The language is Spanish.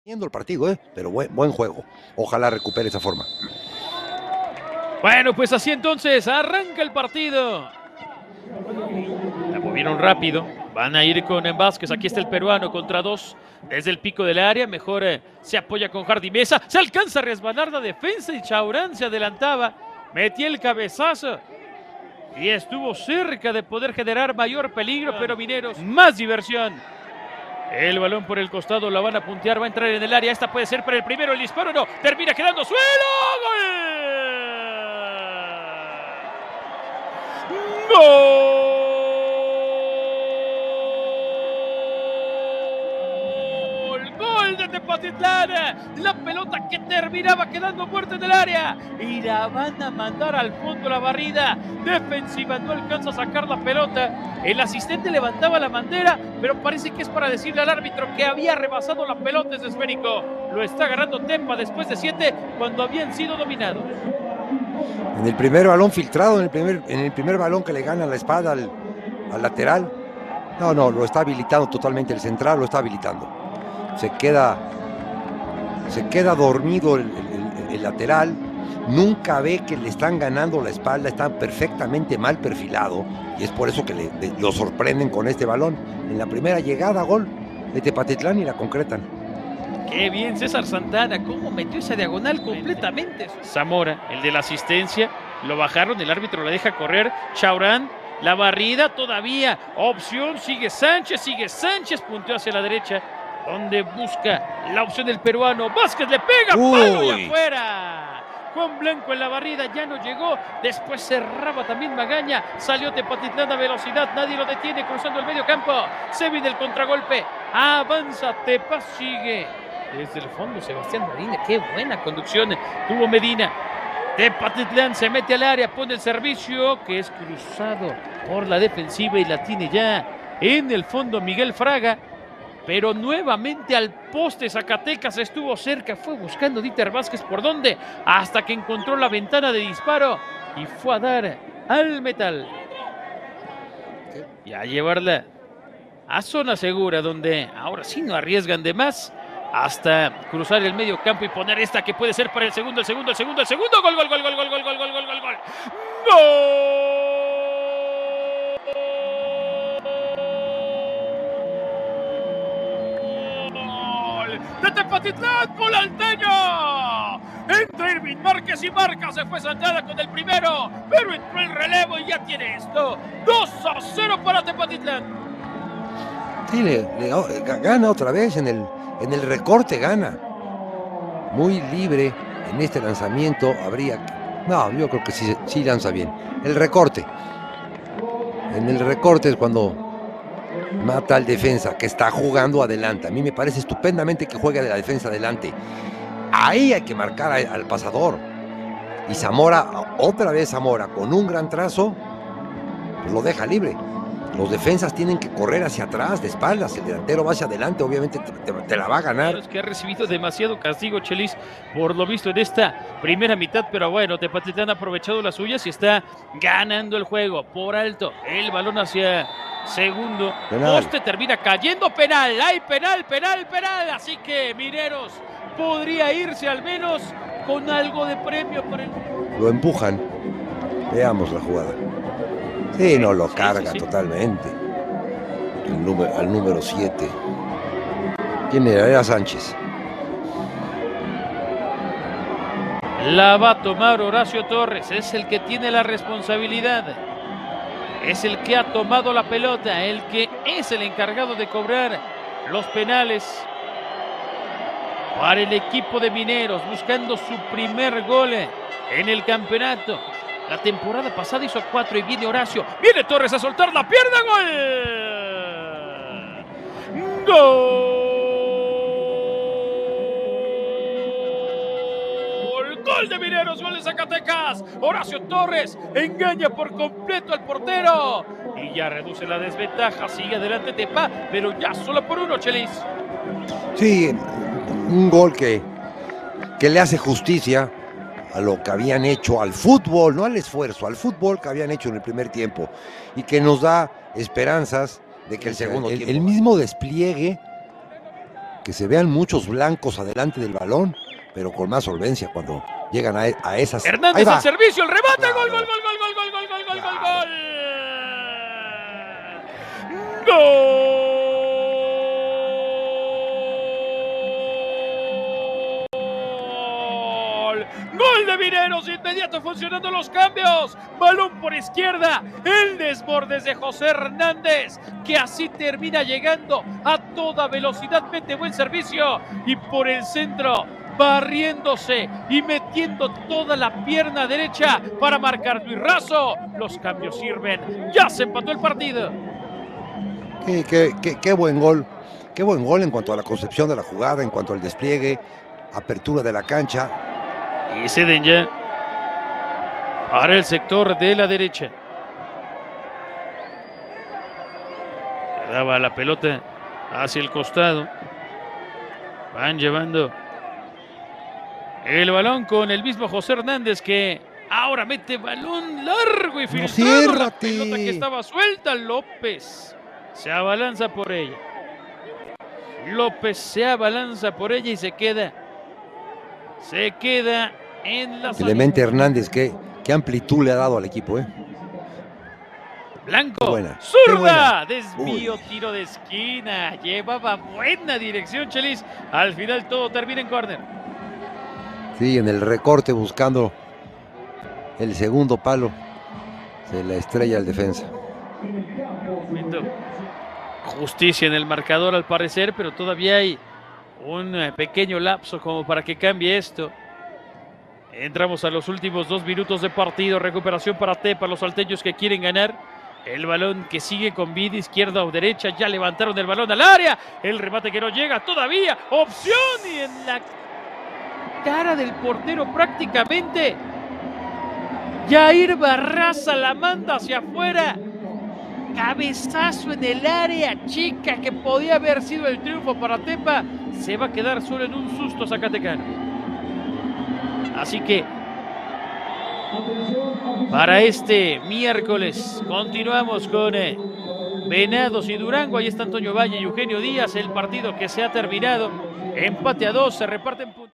Viendo el partido, pero buen juego. Ojalá recupere esa forma. Bueno, pues así entonces arranca el partido. La movieron rápido. Van a ir con Vázquez. Aquí está el peruano contra dos. Desde el pico del área. Mejor se apoya con Jardim Mesa. Se alcanza a resbalar la defensa y Chaurán se adelantaba. Metía el cabezazo. Y estuvo cerca de poder generar mayor peligro, pero Mineros, más diversión. El balón por el costado, la van a puntear, va a entrar en el área. Esta puede ser para el primero, el disparo no. Termina quedando suelo. ¡Gol! ¡Gol! ¡Gol de Tepatitlán! La pelota que terminaba quedando muerta en el área. Y la van a mandar al fondo la barrida. Defensiva no alcanza a sacar la pelota. El asistente levantaba la bandera, pero parece que es para decirle al árbitro que había rebasado la pelota ese esférico. Lo está agarrando Tepa después de 7 cuando habían sido dominados. En el primer balón filtrado, en el primer balón que le gana la espada al lateral. No, lo está habilitando totalmente el central, lo está habilitando. Se queda dormido el lateral. Nunca ve que le están ganando la espalda, está perfectamente mal perfilado y es por eso que lo sorprenden con este balón. En la primera llegada, gol de Tepatitlán y la concretan. Qué bien César Santana, cómo metió esa diagonal completamente. Zamora, el de la asistencia, lo bajaron, el árbitro la deja correr. Chaurán, la barrida todavía, opción, sigue Sánchez, punteó hacia la derecha, donde busca la opción del peruano. Vázquez le pega, palo y afuera. Juan Blanco en la barrida, ya no llegó, después cerraba también Magaña, salió Tepatitlán a velocidad, nadie lo detiene, cruzando el medio campo, se viene el contragolpe, avanza Tepa, sigue desde el fondo Sebastián Medina, qué buena conducción tuvo Medina. Tepatitlán se mete al área, pone el servicio que es cruzado por la defensiva y la tiene ya en el fondo Miguel Fraga. Pero nuevamente al poste Zacatecas estuvo cerca, fue buscando Dieter Vázquez por dónde, hasta que encontró la ventana de disparo y fue a dar al metal. Y a llevarla a zona segura, donde ahora sí no arriesgan de más, hasta cruzar el medio campo y poner esta que puede ser para el segundo, gol. De Tepatitlán, gol alteño. Entre Irving Márquez y Marca, se fue Santana con el primero, pero entró el relevo y ya tiene esto. 2-0 para Tepatitlán. Sí, gana otra vez en el recorte, gana. Muy libre en este lanzamiento, yo creo que sí lanza bien. El recorte. En el recorte es cuando mata al defensa que está jugando adelante. A mí me parece estupendamente que juegue de la defensa adelante. Ahí hay que marcar al pasador. Y Zamora, otra vez Zamora, con un gran trazo, pues lo deja libre. Los defensas tienen que correr hacia atrás, de espaldas. El delantero va hacia adelante, obviamente te la va a ganar. Es que ha recibido demasiado castigo Chelis, por lo visto en esta primera mitad, pero bueno, Tepatitlán ha aprovechado las suyas y está ganando el juego por alto. El balón hacia segundo poste, termina cayendo, penal, hay penal, así que Mineros podría irse al menos con algo de premio por el... Lo empujan, veamos la jugada. Sí, no, lo carga totalmente. Al número 7. ¿Quién era? Era Sánchez. La va a tomar Horacio Torres, es el que tiene la responsabilidad. Es el que ha tomado la pelota, el que es el encargado de cobrar los penales para el equipo de Mineros, buscando su primer gol en el campeonato. La temporada pasada hizo 4 y viene Horacio. Viene Torres a soltar la pierna. ¡Gol! ¡Gol! ¡Gol de Mineros! ¡Gol de Zacatecas! Horacio Torres engaña por completo al portero. Y ya reduce la desventaja. Sigue adelante Tepa, pero ya solo por uno, Chelis. Sí, un gol que le hace justicia a lo que habían hecho, al fútbol, no al esfuerzo, al fútbol que habían hecho en el primer tiempo y que nos da esperanzas de que el segundo tiempo, el mismo despliegue que se vean muchos blancos adelante del balón, pero con más solvencia cuando llegan a esas. Hernández al servicio, el remate, Claro. gol, gol, gol, gol, gol, gol, gol, gol, gol, gol, Claro. gol. Gol de Mineros, inmediato funcionando los cambios. Balón por izquierda, el desbordes de José Hernández, que así termina llegando a toda velocidad, mete buen servicio y por el centro, barriéndose y metiendo toda la pierna derecha para marcar Luis Razo. Los cambios sirven, ya se empató el partido. Qué buen gol. Qué buen gol en cuanto a la concepción de la jugada, en cuanto al despliegue, apertura de la cancha. Y ceden ya para el sector de la derecha. Quedaba la pelota hacia el costado. Van llevando el balón con el mismo José Hernández, que ahora mete balón largo y filtrado. La pelota que estaba suelta. López se abalanza por ella. López se abalanza por ella y se queda en la Clemente Hernández, qué amplitud le ha dado al equipo, Blanco, buena, zurda, desvío, tiro de esquina, llevaba buena dirección Chelis, al final todo termina en córner. Sí, en el recorte buscando el segundo palo, se la estrella al defensa. Justicia en el marcador al parecer, pero todavía hay un pequeño lapso como para que cambie esto. Entramos a los últimos 2 minutos de partido. Recuperación para Tepa, los salteños que quieren ganar. El balón que sigue con vida, izquierda o derecha. Ya levantaron el balón al área. El remate que no llega todavía. Opción y en la cara del portero prácticamente. Jair Barraza la manda hacia afuera. Cabezazo en el área chica que podía haber sido el triunfo para Tepa. Se va a quedar solo en un susto Zacatecano. Así que para este miércoles continuamos con Venados y Durango. Ahí está Antonio Valle y Eugenio Díaz. El partido que se ha terminado. Empate a 2, se reparten puntos.